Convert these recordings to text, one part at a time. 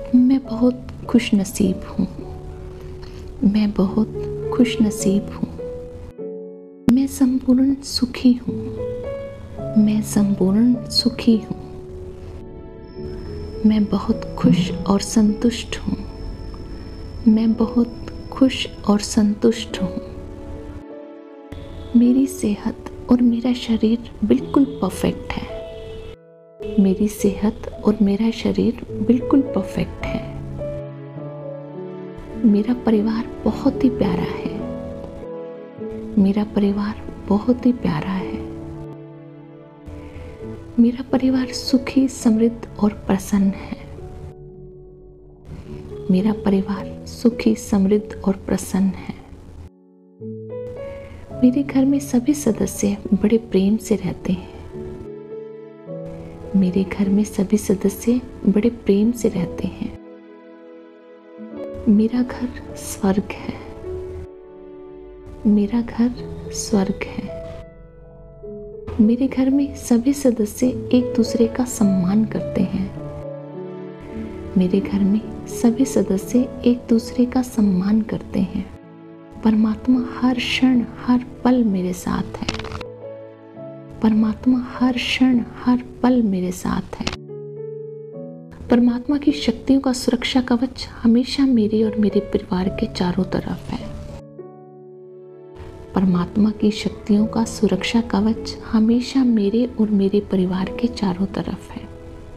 मैं बहुत खुशनसीब हूँ। मैं बहुत खुशनसीब हूँ। मैं संपूर्ण सुखी हूँ। मैं संपूर्ण सुखी हूँ। मैं बहुत खुश और संतुष्ट हूँ। मैं बहुत खुश और संतुष्ट हूँ। मेरी सेहत और मेरा शरीर बिल्कुल परफेक्ट है। मेरी सेहत और मेरा शरीर बिल्कुल परफेक्ट है। मेरा परिवार बहुत ही प्यारा है। मेरा परिवार बहुत ही प्यारा है। मेरा परिवार सुखी, समृद्ध और प्रसन्न है। मेरा परिवार सुखी, समृद्ध और प्रसन्न है। मेरे घर में सभी सदस्य बड़े प्रेम से रहते हैं। मेरे घर में सभी सदस्य बड़े प्रेम से रहते हैं। मेरा घर स्वर्ग है। मेरा घर स्वर्ग है। मेरे घर में सभी सदस्य एक दूसरे का सम्मान करते हैं। मेरे घर में सभी सदस्य एक दूसरे का सम्मान करते हैं। परमात्मा हर क्षण हर पल मेरे साथ है। परमात्मा हर क्षण हर पल मेरे साथ है। परमात्मा की शक्तियों का सुरक्षा कवच हमेशा मेरे और मेरे परिवार के चारों तरफ है। परमात्मा की शक्तियों का सुरक्षा कवच हमेशा मेरे और मेरे परिवार के चारों तरफ है।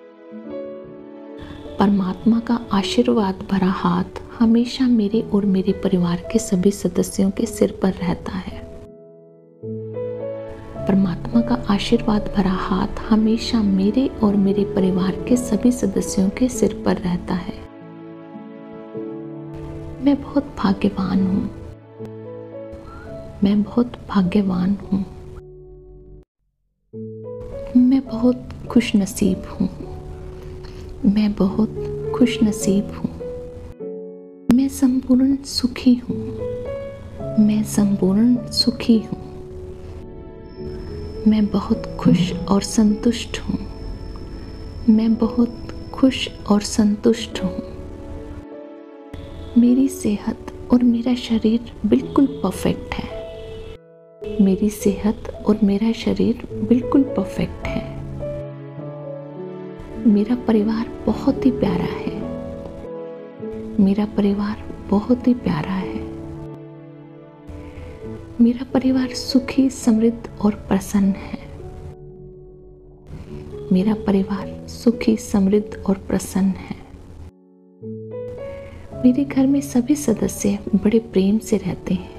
परमात्मा का आशीर्वाद भरा हाथ हमेशा मेरे और मेरे परिवार के सभी सदस्यों के सिर पर रहता है। परमात्मा का आशीर्वाद भरा हाथ हमेशा मेरे और मेरे परिवार के सभी सदस्यों के सिर पर रहता है। मैं बहुत भाग्यवान हूँ। मैं बहुत भाग्यवान हूँ। मैं बहुत खुशनसीब हूँ। मैं बहुत खुशनसीब हूँ। मैं संपूर्ण सुखी हूँ। मैं संपूर्ण सुखी हूँ। मैं बहुत खुश और संतुष्ट हूँ। मैं बहुत खुश और संतुष्ट हूँ। मेरी सेहत और मेरा शरीर बिल्कुल परफेक्ट है। मेरी सेहत और मेरा शरीर बिल्कुल परफेक्ट है। मेरा परिवार बहुत ही प्यारा है। मेरा परिवार बहुत ही प्यारा है। मेरा परिवार सुखी, समृद्ध और प्रसन्न है। मेरा परिवार सुखी, समृद्ध और प्रसन्न है। मेरे घर में सभी सदस्य बड़े प्रेम से रहते हैं।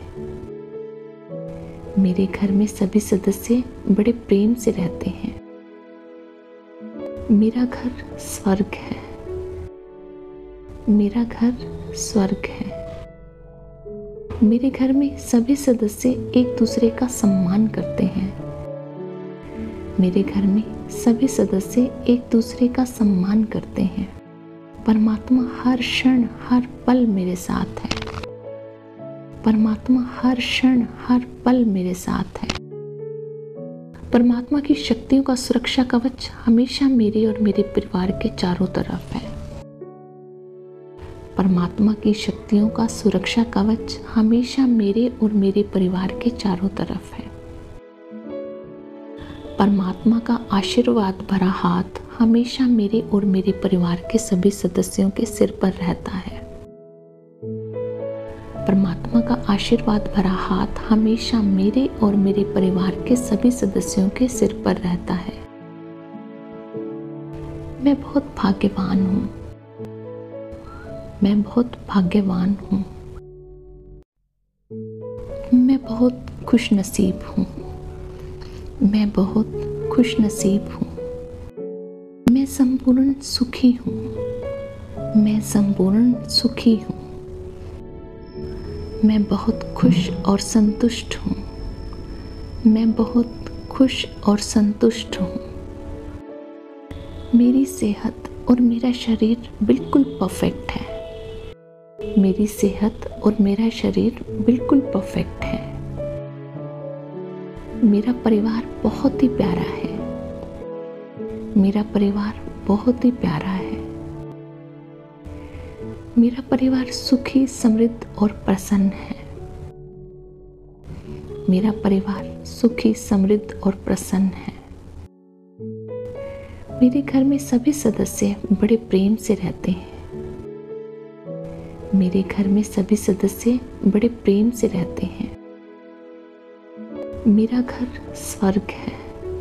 मेरे घर में सभी सदस्य बड़े प्रेम से रहते हैं। मेरा घर स्वर्ग है। मेरा घर स्वर्ग है। मेरे घर में सभी सदस्य एक दूसरे का सम्मान करते हैं। मेरे घर में सभी सदस्य एक दूसरे का सम्मान करते हैं। परमात्मा हर क्षण हर पल मेरे साथ है। परमात्मा हर क्षण हर पल मेरे साथ है। परमात्मा की शक्तियों का सुरक्षा कवच हमेशा मेरे और मेरे परिवार के चारों तरफ है। परमात्मा की शक्तियों का सुरक्षा कवच हमेशा मेरे और मेरे परिवार के चारों तरफ है। परमात्मा का आशीर्वाद भरा हाथ हमेशा मेरे और मेरे परिवार के सभी सदस्यों के सिर पर रहता है। परमात्मा का आशीर्वाद भरा हाथ हमेशा मेरे और मेरे परिवार के सभी सदस्यों के सिर पर रहता है। मैं बहुत भाग्यवान हूँ। मैं बहुत भाग्यवान हूँ। मैं बहुत खुशनसीब हूँ। मैं बहुत खुशनसीब हूँ। मैं संपूर्ण सुखी हूँ। मैं संपूर्ण सुखी हूँ। मैं बहुत खुश और संतुष्ट हूँ। मैं बहुत खुश और संतुष्ट हूँ। मेरी सेहत और मेरा शरीर बिल्कुल परफेक्ट है। मेरी सेहत और मेरा शरीर बिल्कुल परफेक्ट है। मेरा परिवार बहुत ही प्यारा है। मेरा परिवार बहुत ही प्यारा है। मेरा परिवार सुखी, समृद्ध और प्रसन्न है। मेरा परिवार सुखी, समृद्ध और प्रसन्न है। मेरे घर में सभी सदस्य बड़े प्रेम से रहते हैं। मेरे घर में सभी सदस्य बड़े प्रेम से रहते हैं। मेरा घर स्वर्ग है।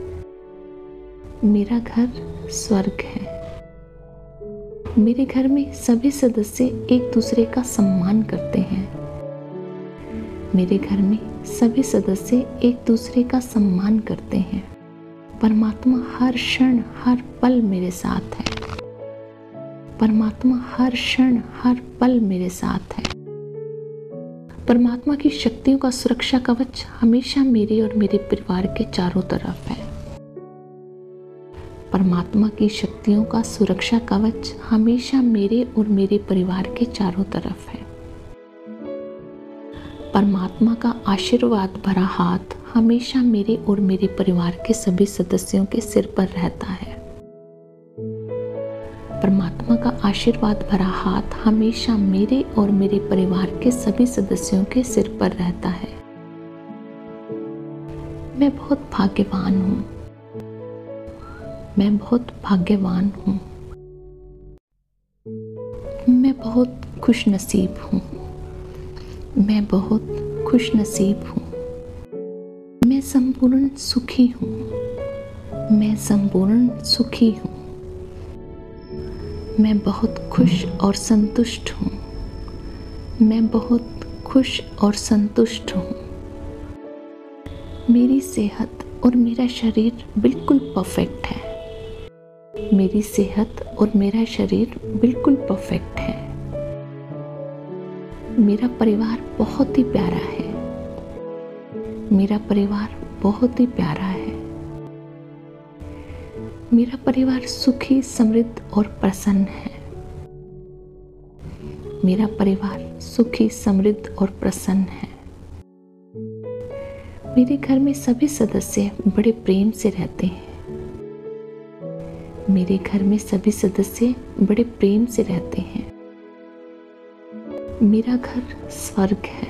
मेरा घर स्वर्ग है। मेरे घर में सभी सदस्य एक दूसरे का सम्मान करते हैं। मेरे घर में सभी सदस्य एक दूसरे का सम्मान करते हैं। परमात्मा हर क्षण हर पल मेरे साथ है। परमात्मा हर क्षण हर पल मेरे साथ है। परमात्मा की शक्तियों का सुरक्षा कवच हमेशा मेरे और मेरे परिवार के चारों तरफ है। परमात्मा की शक्तियों का सुरक्षा कवच हमेशा मेरे और मेरे परिवार के चारों तरफ है। परमात्मा का आशीर्वाद भरा हाथ हमेशा मेरे और मेरे परिवार के सभी सदस्यों के सिर पर रहता है। परमात्मा का आशीर्वाद भरा हाथ हमेशा मेरे और मेरे परिवार के सभी सदस्यों के सिर पर रहता है। मैं बहुत भाग्यवान हूँ। मैं बहुत भाग्यवान हूँ। मैं बहुत खुशनसीब हूँ। मैं बहुत खुशनसीब हूँ। मैं संपूर्ण सुखी हूँ। मैं संपूर्ण सुखी हूँ। मैं बहुत खुश और संतुष्ट हूँ। मैं बहुत खुश और संतुष्ट हूँ। मेरी सेहत और मेरा शरीर बिल्कुल परफेक्ट है। मेरी सेहत और मेरा शरीर बिल्कुल परफेक्ट है। मेरा परिवार बहुत ही प्यारा है। मेरा परिवार बहुत ही प्यारा है। मेरा परिवार सुखी, समृद्ध और प्रसन्न है। मेरा परिवार सुखी, समृद्ध और प्रसन्न है। मेरे घर में सभी सदस्य बड़े प्रेम से रहते हैं। मेरे घर में सभी सदस्य बड़े प्रेम से रहते हैं। मेरा घर स्वर्ग है।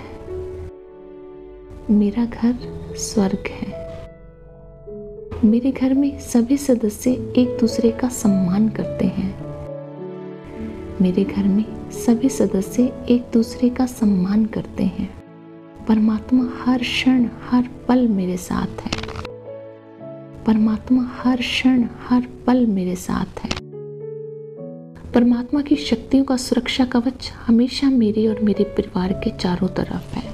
मेरा घर स्वर्ग है। मेरे घर में सभी सदस्य एक दूसरे का सम्मान करते हैं। मेरे घर में सभी सदस्य एक दूसरे का सम्मान करते हैं। परमात्मा हर क्षण हर पल मेरे साथ है। परमात्मा हर क्षण हर पल मेरे साथ है। परमात्मा की शक्तियों का सुरक्षा कवच हमेशा मेरे और मेरे परिवार के चारों तरफ है।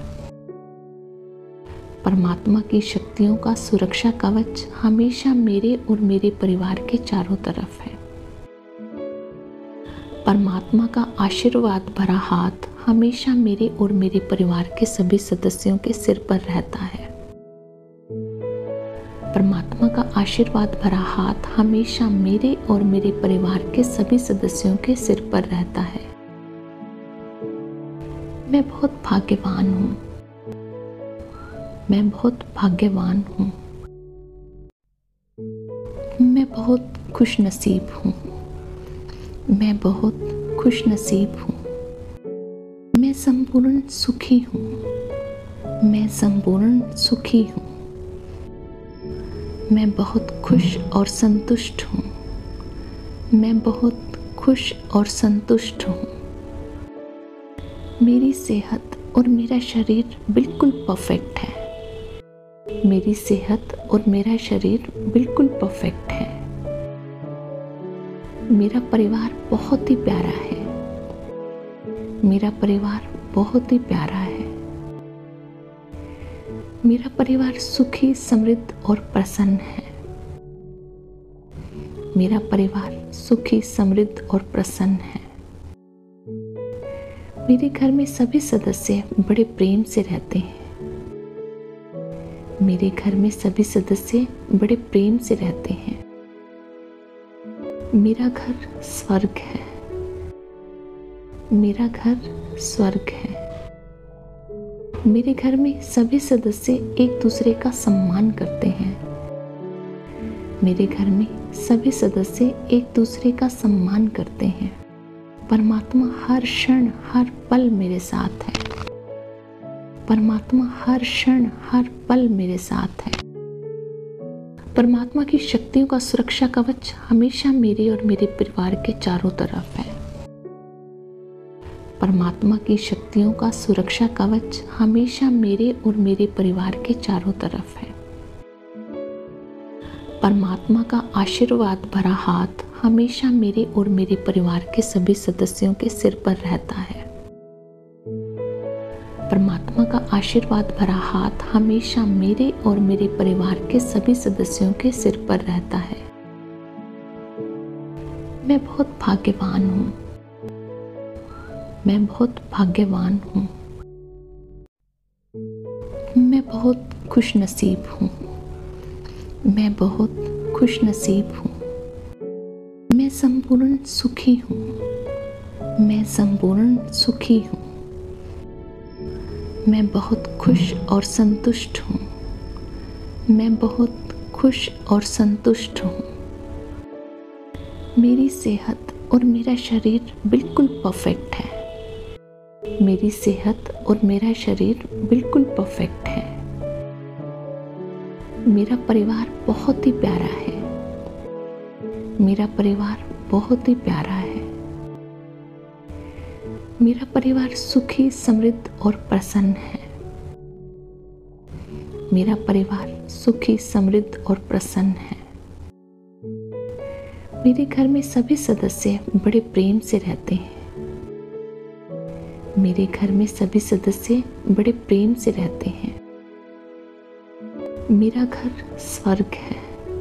परमात्मा की शक्तियों का सुरक्षा कवच हमेशा मेरे और मेरे परिवार के चारों तरफ है। परमात्मा का आशीर्वाद भरा हाथ हमेशा मेरे और मेरे परिवार के सभी सदस्यों के सिर पर रहता है। परमात्मा का आशीर्वाद भरा हाथ हमेशा मेरे और मेरे परिवार के सभी सदस्यों के सिर पर रहता है। मैं बहुत भाग्यवान हूँ। मैं बहुत भाग्यवान हूँ। मैं बहुत खुशनसीब हूँ। मैं बहुत खुशनसीब हूँ। मैं संपूर्ण सुखी हूँ। मैं संपूर्ण सुखी हूँ। मैं बहुत खुश और संतुष्ट हूँ। मैं बहुत खुश और संतुष्ट हूँ। मेरी सेहत और मेरा शरीर बिल्कुल परफेक्ट है। मेरी सेहत और मेरा शरीर बिल्कुल परफेक्ट है। मेरा परिवार बहुत ही प्यारा है। मेरा परिवार बहुत ही प्यारा है। मेरा परिवार सुखी, समृद्ध और प्रसन्न है। मेरा परिवार सुखी, समृद्ध और प्रसन्न है। मेरे घर में सभी सदस्य बड़े प्रेम से रहते हैं। मेरे घर में सभी सदस्य बड़े प्रेम से रहते हैं। मेरा घर स्वर्ग है। मेरा घर स्वर्ग है। मेरे घर में सभी सदस्य एक दूसरे का सम्मान करते हैं। मेरे घर में सभी सदस्य एक दूसरे का सम्मान करते हैं। परमात्मा हर क्षण हर पल मेरे साथ है। परमात्मा हर क्षण हर पल मेरे साथ है। परमात्मा की शक्तियों का सुरक्षा कवच हमेशा मेरे और मेरे परिवार के चारों तरफ है। परमात्मा की शक्तियों का सुरक्षा कवच हमेशा मेरे और मेरे परिवार के चारों तरफ है। परमात्मा का आशीर्वाद भरा हाथ हमेशा मेरे और मेरे परिवार के सभी सदस्यों के सिर पर रहता है। परमात्मा का आशीर्वाद भरा हाथ हमेशा मेरे और मेरे परिवार के सभी सदस्यों के सिर पर रहता है। मैं बहुत भाग्यवान हूँ। मैं बहुत भाग्यवान हूँ। मैं बहुत खुशनसीब हूँ। मैं बहुत खुशनसीब हूँ। मैं संपूर्ण सुखी हूँ। मैं संपूर्ण सुखी हूँ। मैं बहुत खुश और संतुष्ट हूँ। मैं बहुत खुश और संतुष्ट हूँ। मेरी सेहत और मेरा शरीर बिल्कुल परफेक्ट है। मेरी सेहत और मेरा शरीर बिल्कुल परफेक्ट है। मेरा परिवार बहुत ही प्यारा है। मेरा परिवार बहुत ही प्यारा है। मेरा परिवार सुखी, समृद्ध और प्रसन्न है। मेरा परिवार सुखी, समृद्ध और प्रसन्न है। मेरे घर में सभी सदस्य बड़े प्रेम से रहते हैं। मेरे घर में सभी सदस्य बड़े प्रेम से रहते हैं। मेरा घर स्वर्ग है।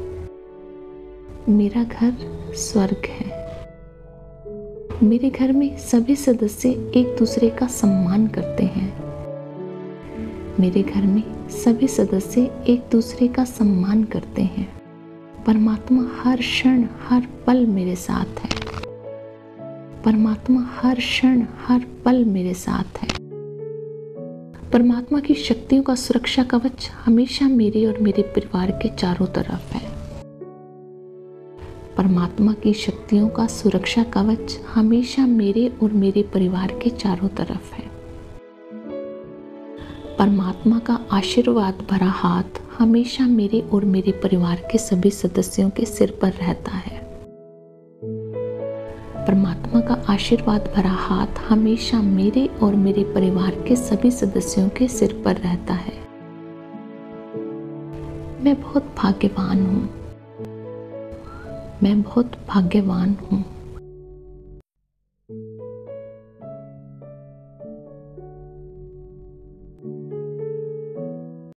मेरा घर स्वर्ग है। मेरे घर में सभी सदस्य एक दूसरे का सम्मान करते हैं। मेरे घर में सभी सदस्य एक दूसरे का सम्मान करते हैं। परमात्मा हर क्षण हर पल मेरे साथ है। परमात्मा हर क्षण हर पल मेरे साथ है। परमात्मा की शक्तियों का सुरक्षा कवच हमेशा मेरे और मेरे परिवार के चारों तरफ है। परमात्मा की शक्तियों का सुरक्षा कवच हमेशा मेरे और मेरे परिवार के चारों तरफ है। परमात्मा का आशीर्वाद भरा हाथ हमेशा मेरे और मेरे परिवार के सभी सदस्यों के सिर पर रहता है। परमात्मा का आशीर्वाद भरा हाथ हमेशा मेरे और मेरे परिवार के सभी सदस्यों के सिर पर रहता है। मैं बहुत भाग्यवान हूँ। मैं बहुत भाग्यवान हूँ।